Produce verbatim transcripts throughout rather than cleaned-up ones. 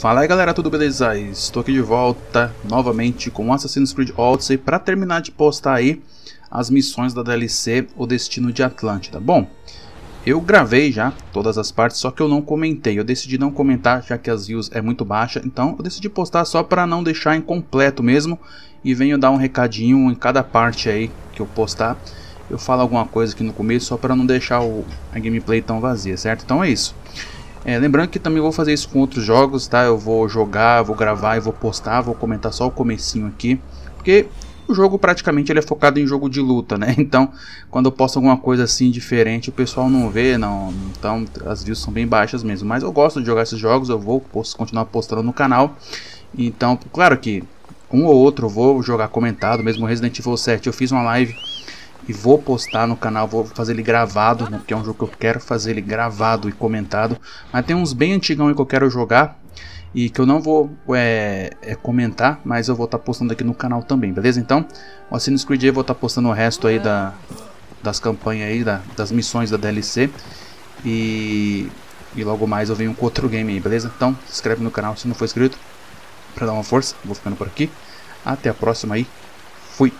Fala aí galera, tudo beleza? Estou aqui de volta novamente com Assassin's Creed Odyssey para terminar de postar aí as missões da D L C O Destino de Atlântida. Bom, eu gravei já todas as partes, só que eu não comentei. Eu decidi não comentar já que as views é muito baixa, então eu decidi postar só para não deixar incompleto mesmo. E venho dar um recadinho em cada parte aí que eu postar. Eu falo alguma coisa aqui no começo só para não deixar o, a gameplay tão vazia, certo? Então é isso. É, lembrando que também vou fazer isso com outros jogos, tá? Eu vou jogar, vou gravar e vou postar, vou comentar só o comecinho aqui, porque o jogo praticamente ele é focado em jogo de luta, né? Então, quando eu posto alguma coisa assim diferente, o pessoal não vê, não. Então, as views são bem baixas mesmo. Mas eu gosto de jogar esses jogos, eu vou post, continuar postando no canal. Então, claro que um ou outro eu vou jogar comentado, mesmo Resident Evil sete. Eu fiz uma live e vou postar no canal, vou fazer ele gravado, né, porque é um jogo que eu quero fazer ele gravado e comentado. Mas tem uns bem antigão aí que eu quero jogar e que eu não vou é, é, comentar, mas eu vou estar tá postando aqui no canal também, beleza? Então, o Assassin's Creed aí eu vou estar tá postando o resto aí da, das campanhas aí, da, das missões da D L C. E, e logo mais eu venho com outro game aí, beleza? Então, se inscreve no canal se não for inscrito, pra dar uma força. Vou ficando por aqui. Até a próxima aí. Fui!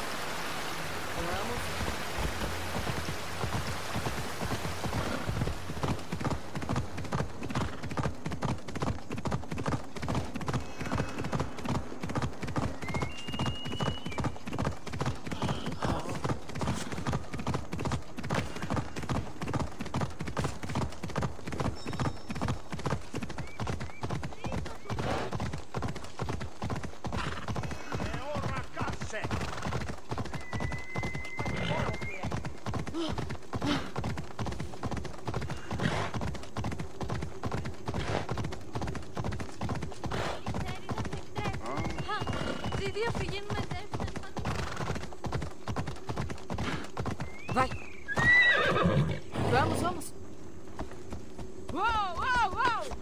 Vai! Vamos, vamos! Uou, uou, uou!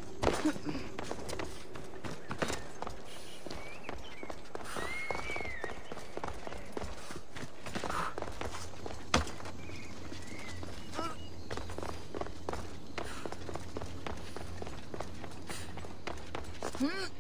Hum.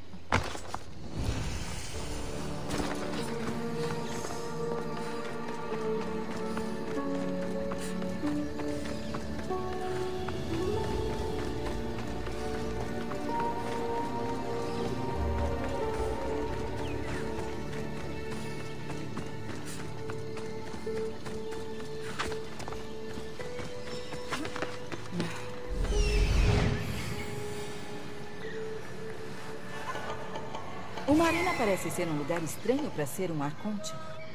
Uma arena parece ser um lugar estranho para ser um arconte.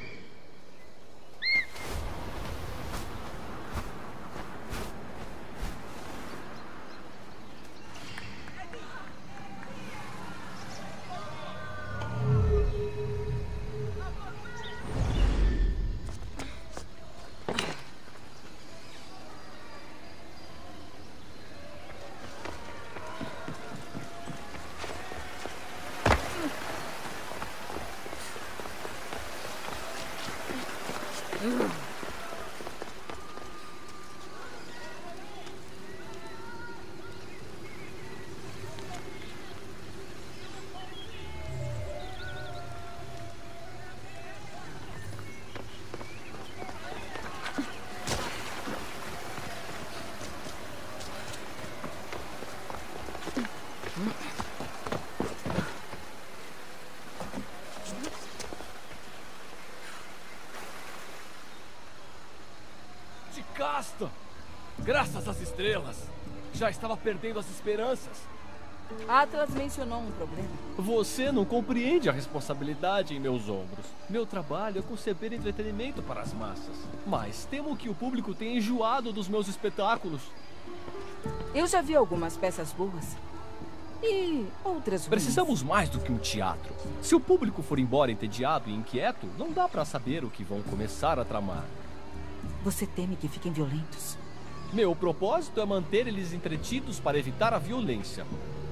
Castor! Graças às estrelas! Já estava perdendo as esperanças. Atlas mencionou um problema. Você não compreende a responsabilidade em meus ombros. Meu trabalho é conceber entretenimento para as massas. Mas temo que o público tenha enjoado dos meus espetáculos. Eu já vi algumas peças boas. E outras ruins. Precisamos mais do que um teatro. Se o público for embora entediado e inquieto, não dá para saber o que vão começar a tramar. Você teme que fiquem violentos? Meu propósito é manter eles entretidos para evitar a violência.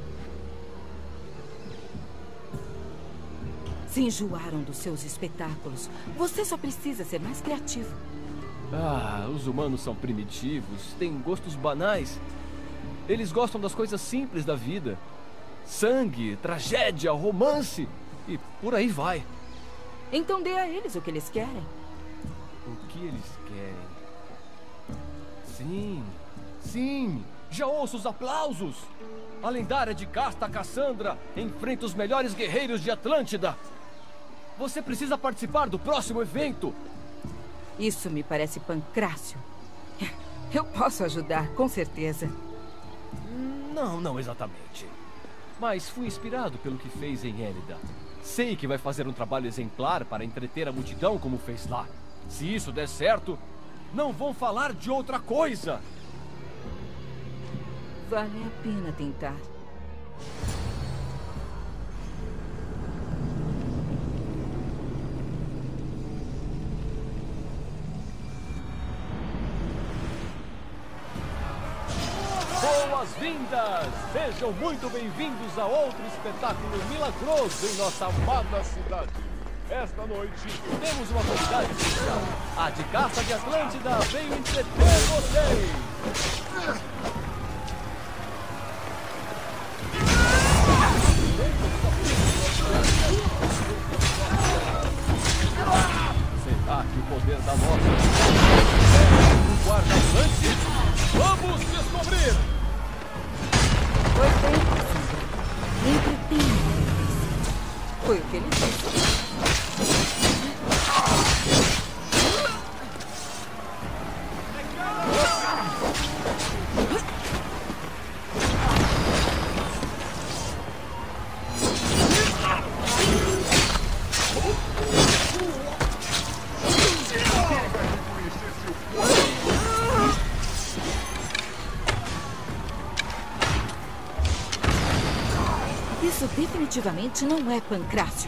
Se enjoaram dos seus espetáculos. Você só precisa ser mais criativo. Ah, os humanos são primitivos, têm gostos banais. Eles gostam das coisas simples da vida. sangue, tragédia, romance e por aí vai. Então dê a eles o que eles querem. O que eles querem? Sim, sim, já ouço os aplausos. A lendária de casta Cassandra enfrenta os melhores guerreiros de Atlântida. Você precisa participar do próximo evento. Isso me parece Pancrácio. Eu posso ajudar, com certeza. Não, não exatamente. Mas fui inspirado pelo que fez em Elida. Sei que vai fazer um trabalho exemplar para entreter a multidão como fez lá. Se isso der certo, não vão falar de outra coisa. Vale a pena tentar. Boas-vindas! Sejam muito bem-vindos a outro espetáculo milagroso em nossa amada cidade. Esta noite temos uma convidada especial. A de Casta de Atlântida veio entreter vocês! Será que o poder da nossa é um guarda-atlante? Vamos descobrir! Foi bem, Cassandra. Entretenha eles. Foi o que ele disse. Isso definitivamente não é Pancrácio.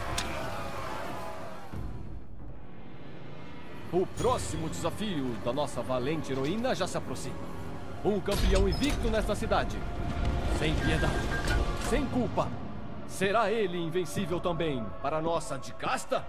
O próximo desafio da nossa valente heroína já se aproxima. Um campeão invicto nesta cidade. Sem piedade, sem culpa. Será ele invencível também para a nossa de casta?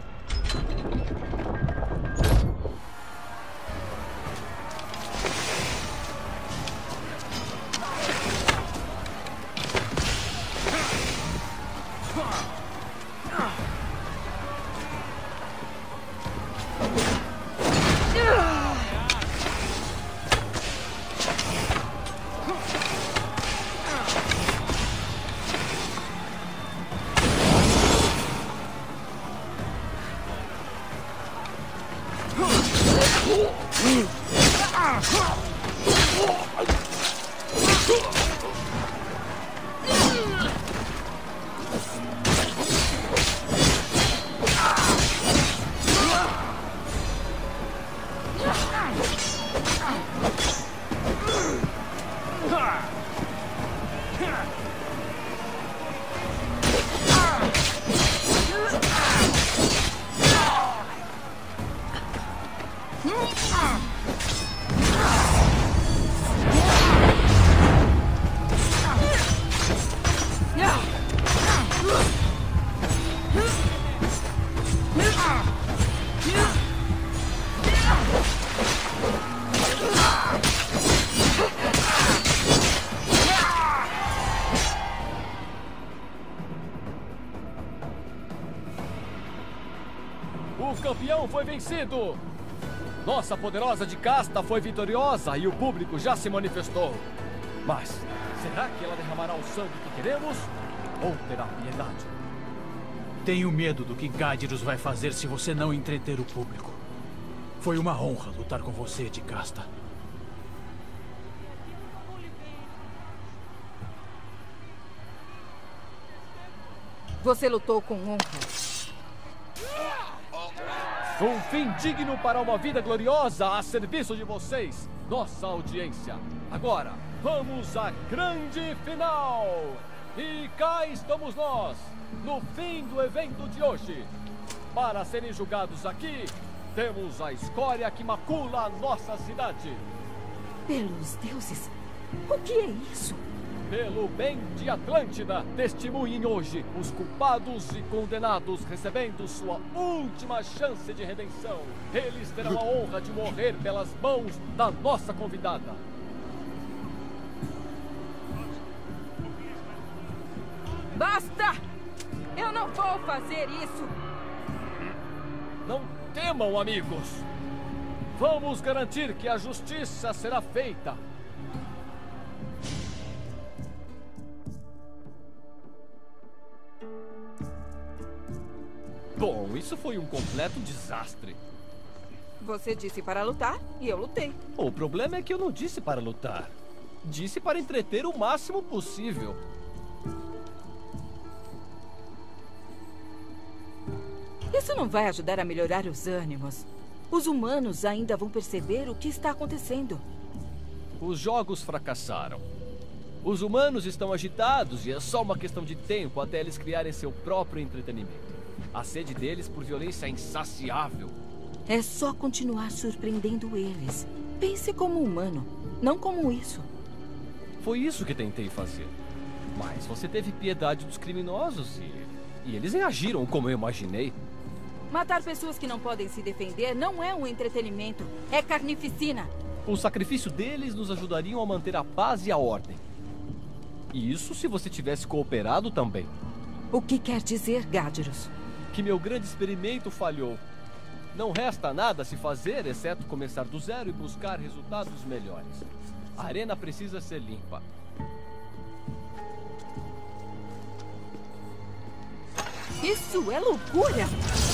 O campeão foi vencido! Nossa poderosa de casta foi vitoriosa e o público já se manifestou. Mas será que ela derramará o sangue que queremos? Ou terá piedade? Tenho medo do que Gadyrus vai fazer se você não entreter o público. Foi uma honra lutar com você, de casta. Você lutou com honra. Um fim digno para uma vida gloriosa a serviço de vocês, nossa audiência. Agora, vamos à grande final! E cá estamos nós, no fim do evento de hoje. Para serem julgados aqui, temos a escória que macula a nossa cidade. Pelos deuses, o que é isso? Pelo bem de Atlântida, testemunhem hoje os culpados e condenados recebendo sua última chance de redenção. Eles terão a honra de morrer pelas mãos da nossa convidada. Basta! Eu não vou fazer isso! Não temam, amigos! Vamos garantir que a justiça será feita! Bom, isso foi um completo desastre. Você disse para lutar e eu lutei. O problema é que eu não disse para lutar. Disse para entreter o máximo possível. Isso não vai ajudar a melhorar os ânimos. Os humanos ainda vão perceber o que está acontecendo. Os jogos fracassaram. Os humanos estão agitados e é só uma questão de tempo até eles criarem seu próprio entretenimento. A sede deles por violência é insaciável. É só continuar surpreendendo eles. Pense como humano, não como isso. Foi isso que tentei fazer. Mas você teve piedade dos criminosos e, e eles reagiram como eu imaginei. Matar pessoas que não podem se defender não é um entretenimento, é carnificina. O sacrifício deles nos ajudariam a manter a paz e a ordem. E isso se você tivesse cooperado também. O que quer dizer, Gadgeros? Que meu grande experimento falhou. Não resta nada a se fazer, exceto começar do zero e buscar resultados melhores. A arena precisa ser limpa. Isso é loucura!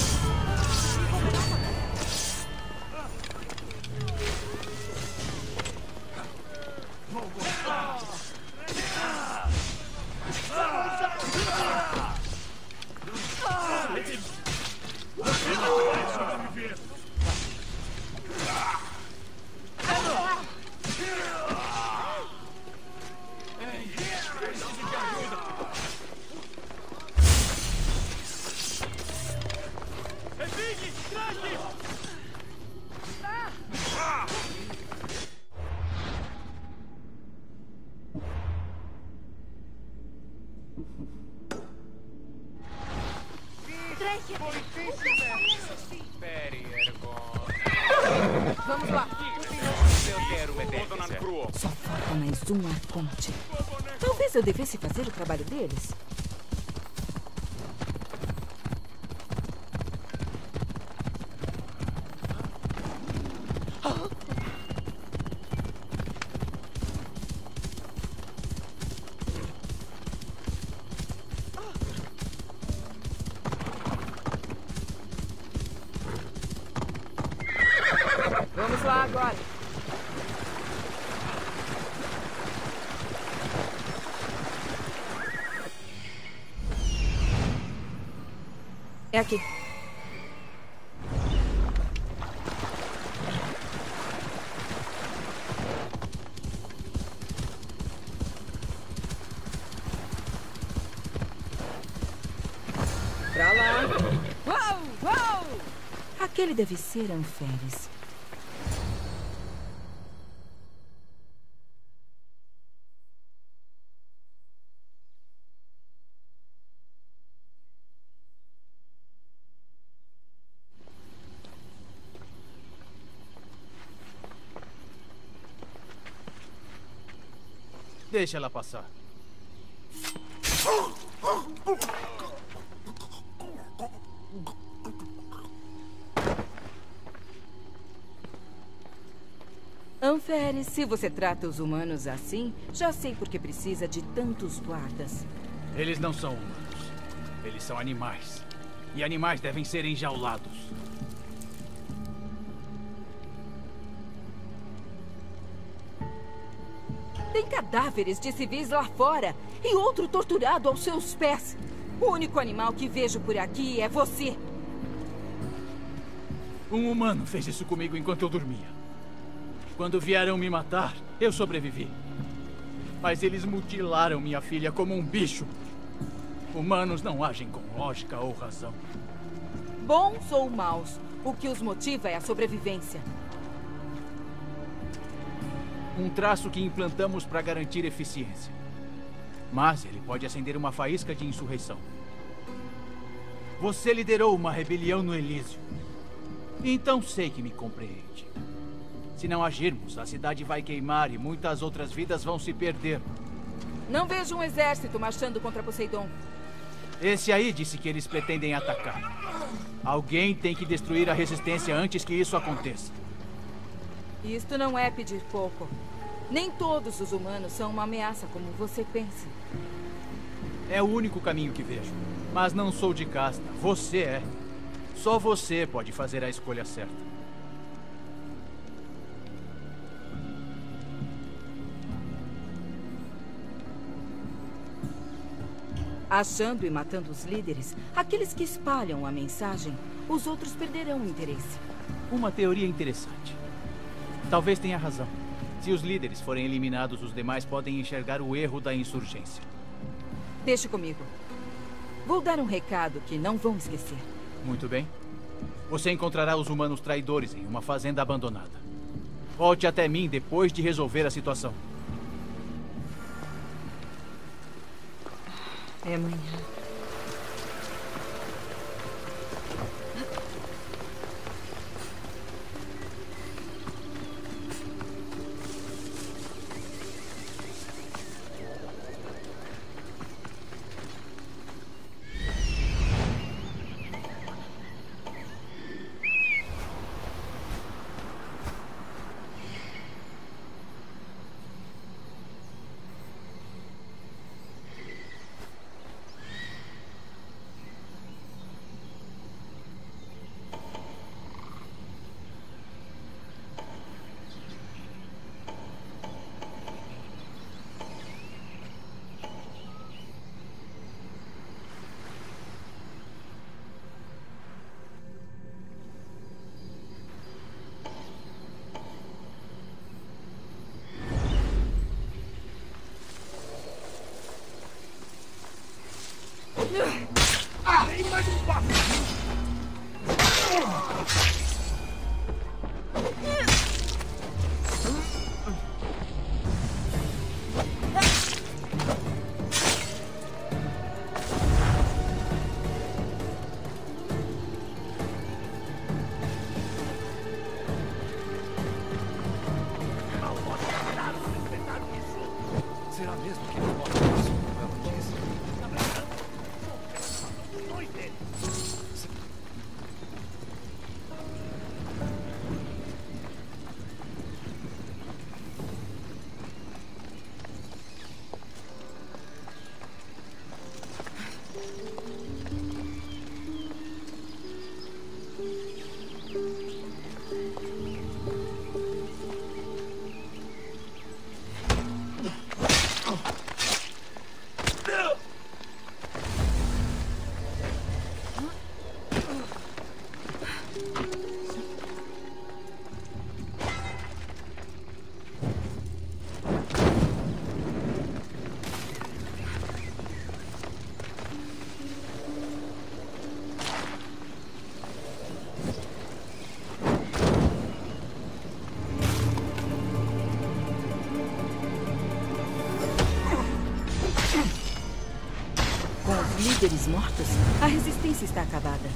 Vamos lá. Só falta mais um arconte. Talvez eu devesse fazer o trabalho deles. Vamos lá agora. É aqui. Pra lá. Uou, uou! Aquele deve ser Anferes. Deixa ela passar. Anferes, se você trata os humanos assim, já sei por que precisa de tantos guardas. Eles não são humanos. Eles são animais. E animais devem ser enjaulados. Tem cadáveres de civis lá fora e outro torturado aos seus pés. O único animal que vejo por aqui é você. Um humano fez isso comigo enquanto eu dormia. Quando vieram me matar, eu sobrevivi. Mas eles mutilaram minha filha como um bicho. Humanos não agem com lógica ou razão. Bons ou maus, o que os motiva é a sobrevivência. Um traço que implantamos para garantir eficiência. Mas ele pode acender uma faísca de insurreição. Você liderou uma rebelião no Elísio. Então sei que me compreende. Se não agirmos, a cidade vai queimar e muitas outras vidas vão se perder. Não vejo um exército marchando contra Poseidon. Esse aí disse que eles pretendem atacar. Alguém tem que destruir a resistência antes que isso aconteça. Isto não é pedir pouco. Nem todos os humanos são uma ameaça como você pensa. É o único caminho que vejo. Mas não sou de casta. Você é. Só você pode fazer a escolha certa. Achando e matando os líderes, aqueles que espalham a mensagem, os outros perderão o interesse. Uma teoria interessante. Talvez tenha razão. Se os líderes forem eliminados, os demais podem enxergar o erro da insurgência. Deixe comigo. Vou dar um recado que não vão esquecer. Muito bem. Você encontrará os humanos traidores em uma fazenda abandonada. Volte até mim depois de resolver a situação. É amanhã. Será mesmo que não pode isso, como ela disse? Dois deles. Líderes mortos, a resistência está acabada.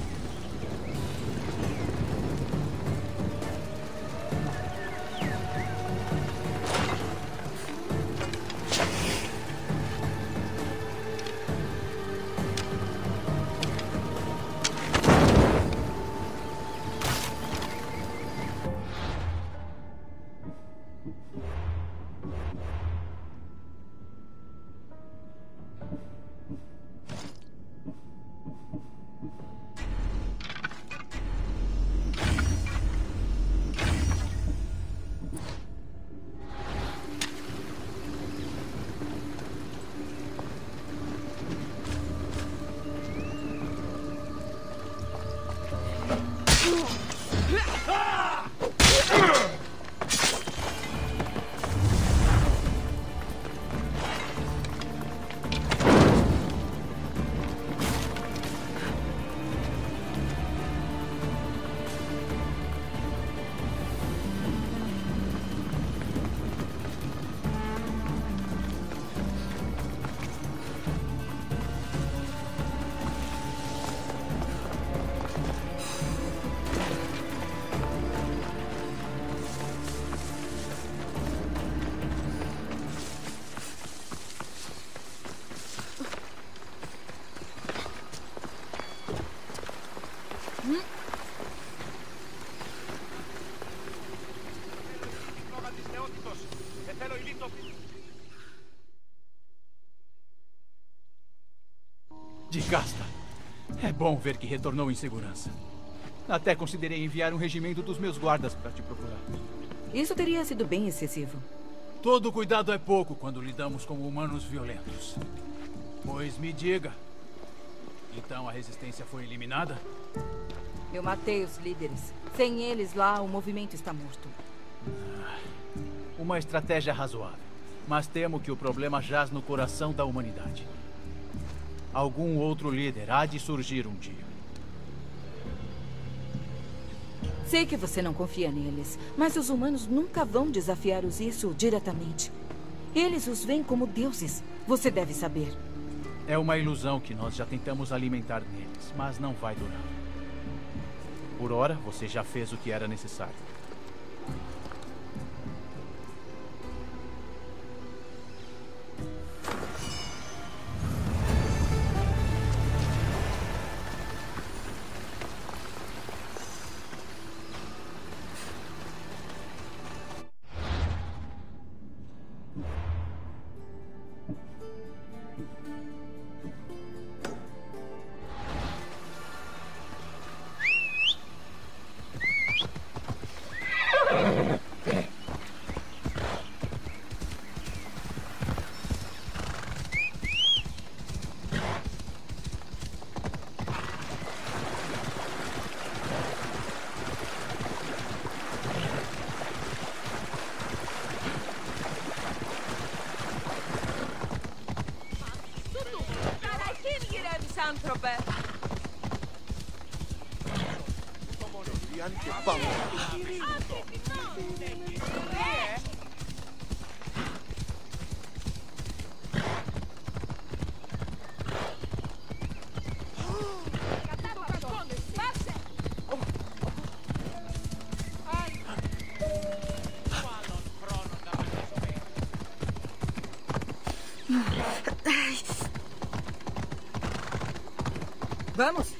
Hum? De Casta. É bom ver que retornou em segurança. Até considerei enviar um regimento dos meus guardas para te procurar. Isso teria sido bem excessivo. Todo cuidado é pouco quando lidamos com humanos violentos. Pois me diga. Então a resistência foi eliminada? Eu matei os líderes. Sem eles lá, o movimento está morto. Ah, uma estratégia razoável. Mas temo que o problema jaz no coração da humanidade. Algum outro líder há de surgir um dia. Sei que você não confia neles, mas os humanos nunca vão desafiar os isso diretamente. Eles os veem como deuses. Você deve saber. É uma ilusão que nós já tentamos alimentar neles, mas não vai durar. Por ora, você já fez o que era necessário. Vamos!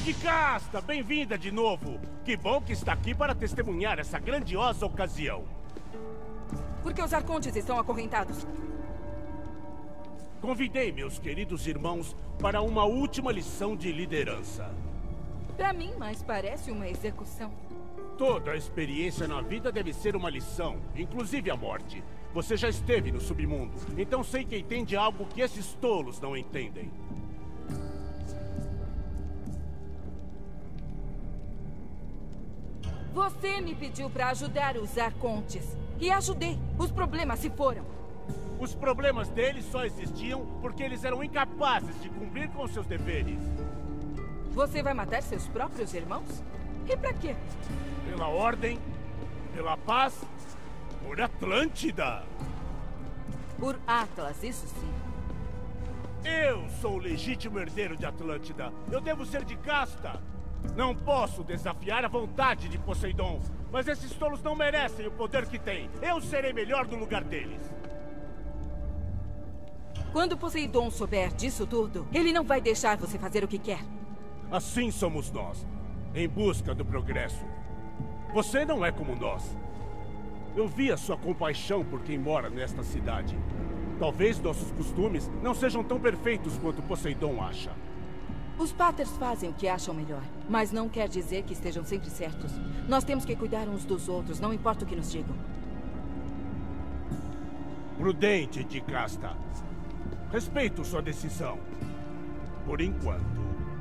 Jadicasta, bem-vinda de novo. Que bom que está aqui para testemunhar essa grandiosa ocasião. Por que os arcontes estão acorrentados? Convidei meus queridos irmãos para uma última lição de liderança. Pra mim, mais parece uma execução. Toda a experiência na vida deve ser uma lição, inclusive a morte. Você já esteve no submundo, então sei que entende algo que esses tolos não entendem. Você me pediu pra ajudar os arcontes. E ajudei. Os problemas se foram. Os problemas deles só existiam porque eles eram incapazes de cumprir com seus deveres. Você vai matar seus próprios irmãos? E pra quê? Pela ordem, pela paz, por Atlântida. Por Atlas, isso sim. Eu sou o legítimo herdeiro de Atlântida. Eu devo ser de casta. Não posso desafiar a vontade de Poseidon, mas esses tolos não merecem o poder que têm. Eu serei melhor no lugar deles. Quando Poseidon souber disso tudo, ele não vai deixar você fazer o que quer. Assim somos nós, em busca do progresso. Você não é como nós. Eu vi a sua compaixão por quem mora nesta cidade. Talvez nossos costumes não sejam tão perfeitos quanto Poseidon acha. Os Paters fazem o que acham melhor, mas não quer dizer que estejam sempre certos. Nós temos que cuidar uns dos outros, não importa o que nos digam. Prudente, Jadicasta. Respeito sua decisão. Por enquanto.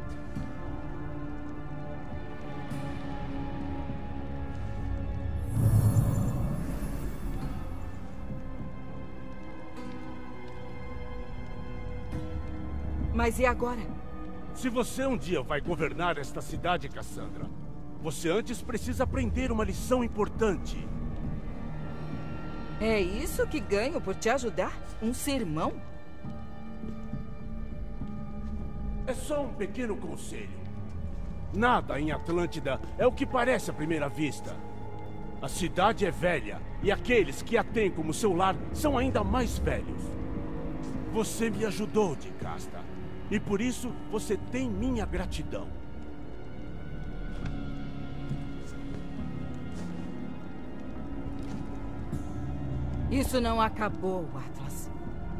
Mas e agora? Se você um dia vai governar esta cidade, Cassandra, você antes precisa aprender uma lição importante. É isso que ganho por te ajudar? Um sermão? É só um pequeno conselho. Nada em Atlântida é o que parece à primeira vista. A cidade é velha e aqueles que a têm como seu lar são ainda mais velhos. Você me ajudou, Jadicasta, e por isso você tem minha gratidão. Isso não acabou, Atlas.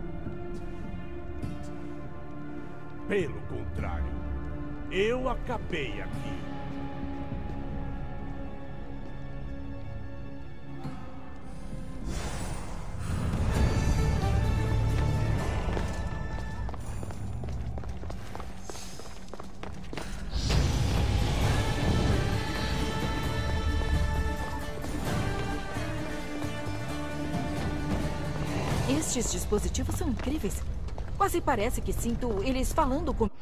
Pelo contrário, eu acabei aqui. Estes dispositivos são incríveis. Quase parece que sinto eles falando com...